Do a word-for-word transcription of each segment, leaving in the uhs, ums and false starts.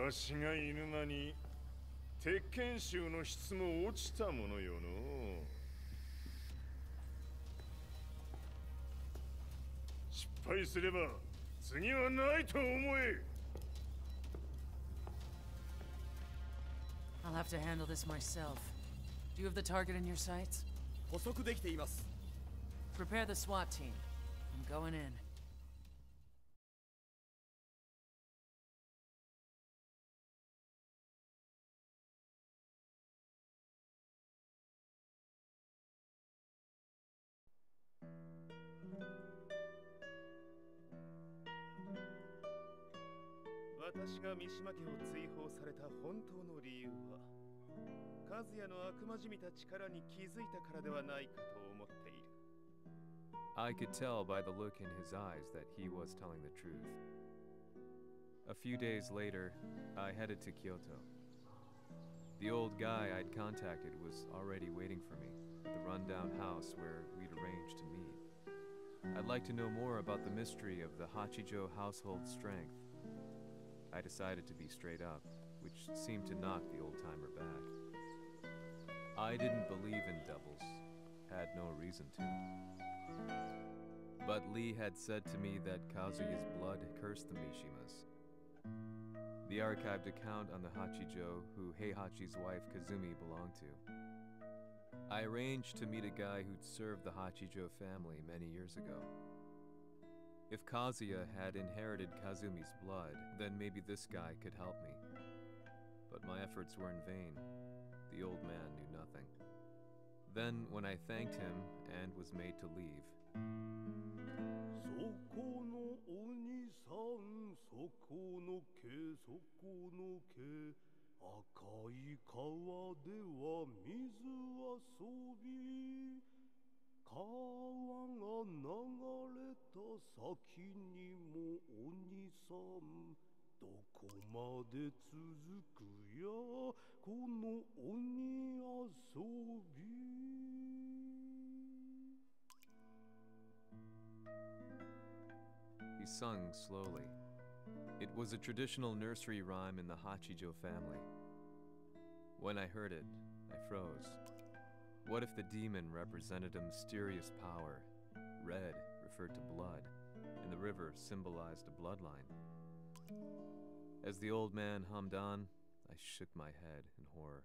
わしがいる間に鉄拳衆の質も落ちたものよの。失敗すれば次はないと思え。 I'll have to handle this myself. Do you have the target in your sights? 捕捉できています。 Prepare the SWAT team. I'm going in. Watashiが三島家を追放された本当の理由は、和也の悪魔じみた力に気づいたからではないかと思っている。 I could tell by the look in his eyes that he was telling the truth. A few days later, I headed to Kyoto. The old guy I'd contacted was already waiting for me at the rundown house where we'd arranged to meet. I'd like to know more about the mystery of the Hachijo household strength. I decided to be straight up, which seemed to knock the old-timer back. I didn't believe in devils, had no reason to. But Lee had said to me that Kazuya's blood cursed the Mishimas. The archived account on the Hachijo who Heihachi's wife Kazumi belonged to. I arranged to meet a guy who'd served the Hachijo family many years ago. If Kazuya had inherited Kazumi's blood, then maybe this guy could help me. But my efforts were in vain. The old man knew nothing. Then, when I thanked him and was made to leave, he sung slowly. It was a traditional nursery rhyme in the Hachijo family. When I heard it, I froze. What if the demon represented a mysterious power? Red referred to blood, and the river symbolized a bloodline. As the old man hummed on, I shook my head in horror.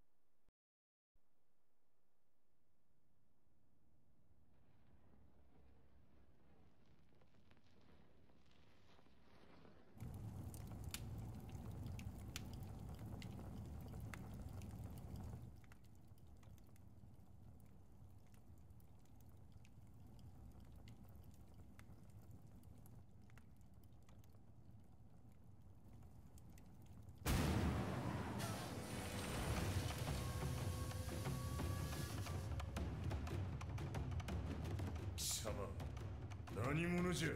Sama, 何者じゃ。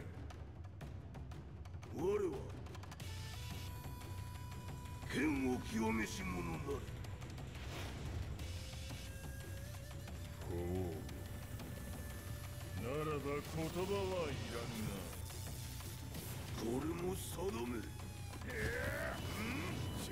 我は剣を清めし者なり。 ほう。ならば言葉はいらんな。 これも定め。ええ、うん、し。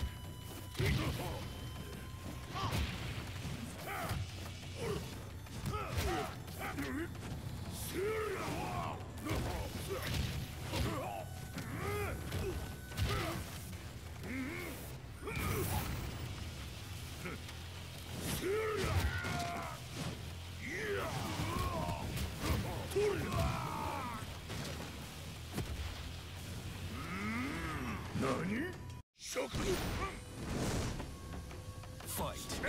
何？食ファイト。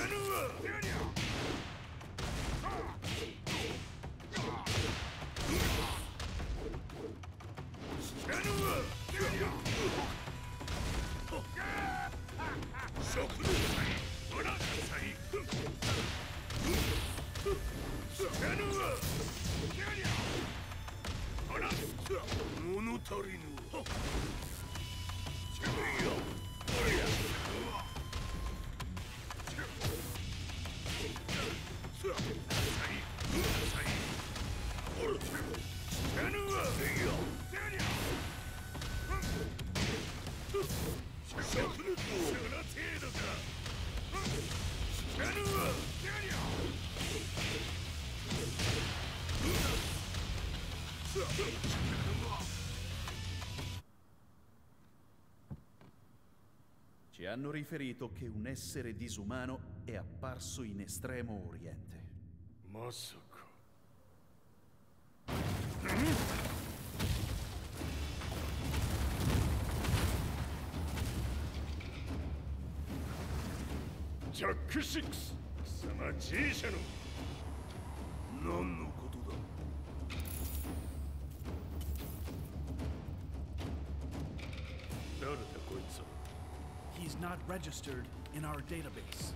物足りぬ。しゃ Ci hanno riferito che un essere disumano è apparso in Estremo Oriente. まさか。ジャックシックス、貴様 G 社の何のことだ。誰だこいつは。 He's not registered in our database.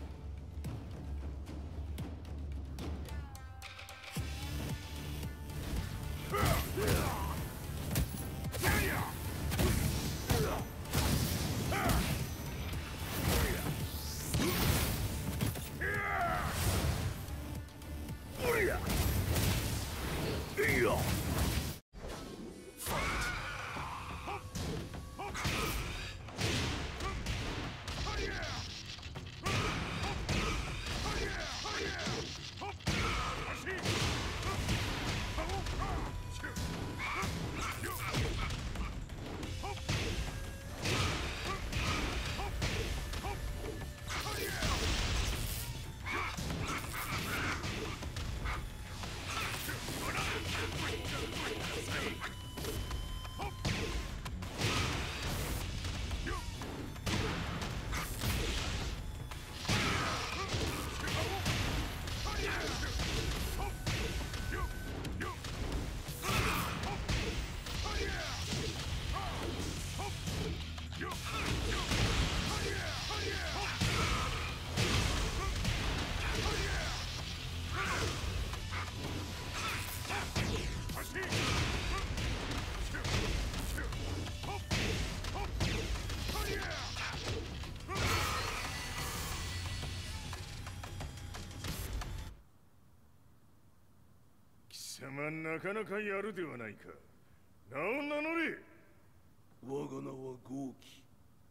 なかなかやるではないか。名を名乗れ。 我が名は豪輝。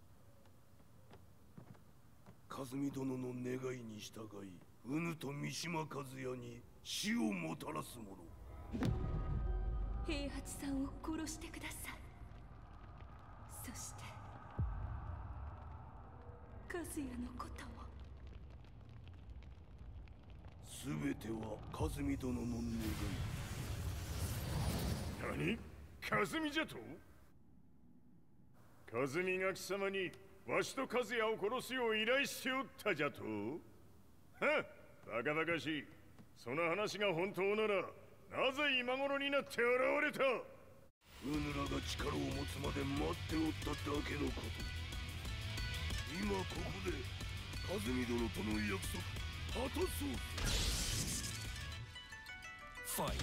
和美殿の願いに従い、うぬと三島和也に死をもたらす者。 平八さんを殺してください。そして和也のことも。 すべては和美殿の願い。 何？和美じゃと？和美が貴様にわしと和也を殺すよう依頼しておったじゃと？はっ、バカバカしい。その話が本当なら、なぜ今頃になって現れた？ うぬらが力を持つまで待っておっただけのこと。今ここで和美殿との約束果たそうぜ。 ファイト。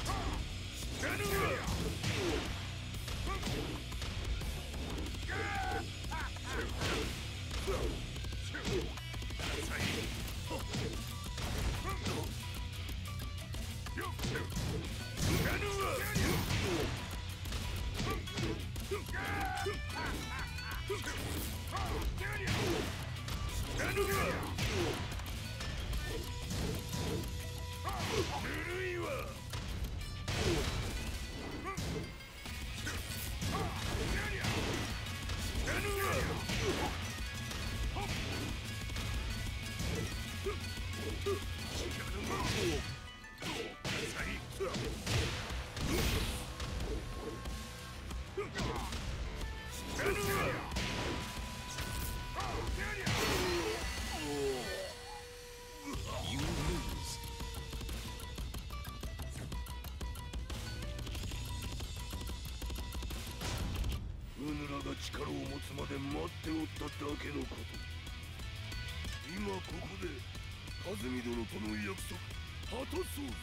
力を持つまで待っておっただけのこと。今ここで和美殿との約束果たそうぜ。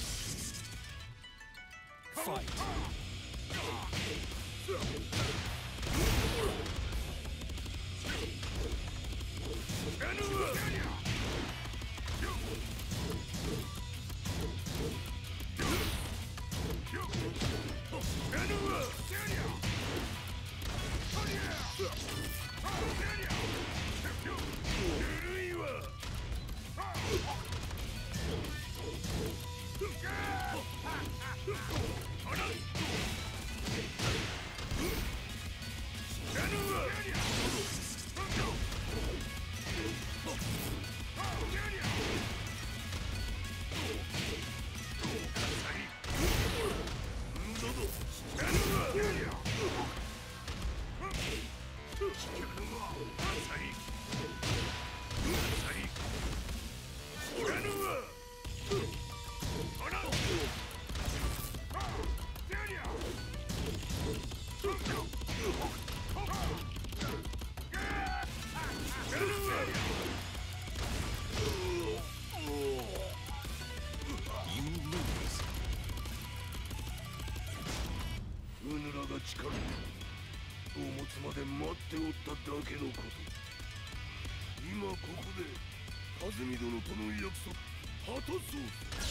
ファイト。 Hold on! が力を持つまで待っておっただけのこと。今ここで和美殿との約束果たそう。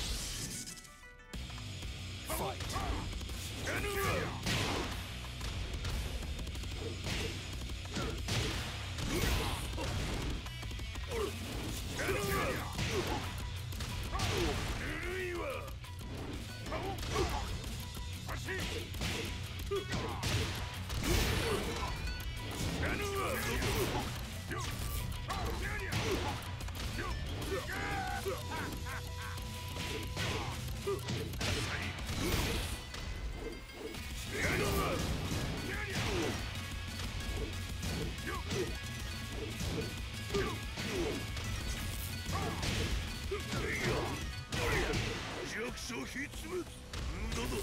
弱者必滅。無駄だ。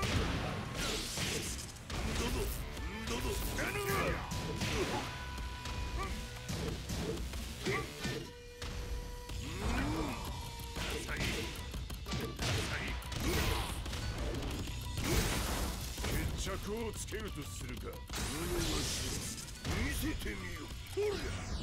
無駄だ。無駄だ。決着をつけるとするか。見せてみよ。ほら。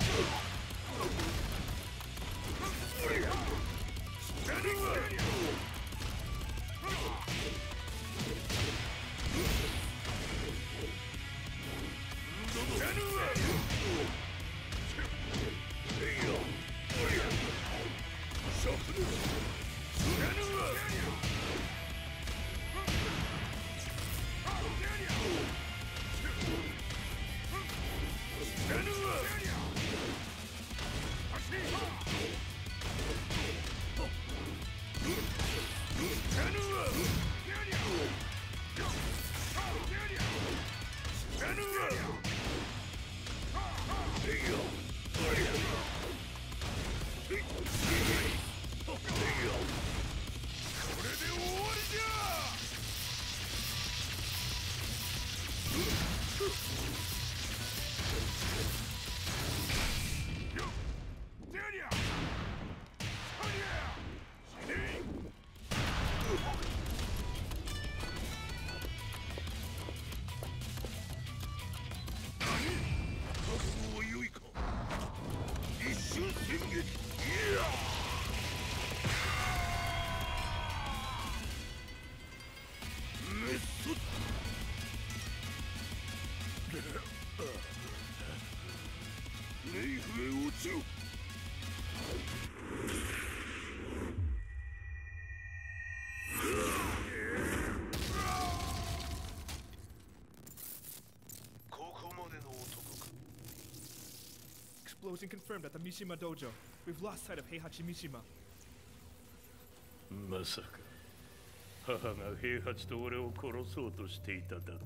Explosion confirmed at the Mishima dojo. We've lost sight of Heihachi Mishima. まさか母が平八と俺を殺そうとしていただと。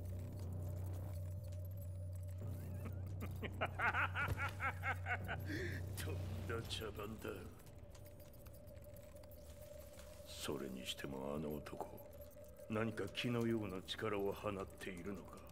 とんだ茶番だ。それにしてもあの男、何か気のような力を放っているのか。